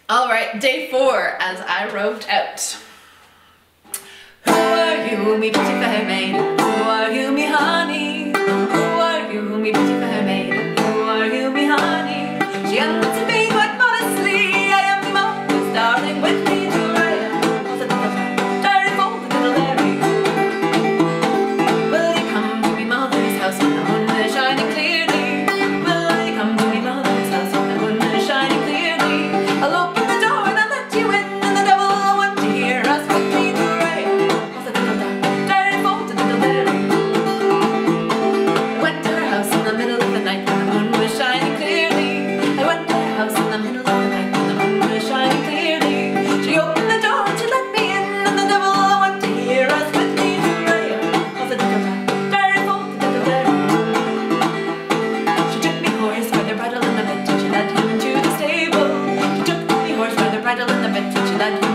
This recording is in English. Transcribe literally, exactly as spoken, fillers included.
Alright, day four as I roved out. Who are you, me pretty fair maid? Who are you, me honey? Who are you, me pretty fair maid? Who are you, me honey? She answered me quite modestly, I am your mother's darling, with me to ride. Was it the diary folded little Larry? Will you come to me mother's house when the moon is shining clearly? Will you come to me mother's house when the moon is shining clearly? I'll open the door and I'll let you in, and the devil will want to hear us with me to ride. Was it the diary folded little Larry? I went to her house in the middle of the night when the moon was shining clearly. I went to her house in the middle of the night when the moon was shining clearly. She opened the door and she let me in, and the devil went to hear us with me to ride. Was it the diary folded little Larry? She took me horse by the bridle in the bit and she led him to the stable. She took me horse by the bridle in the bit and she led him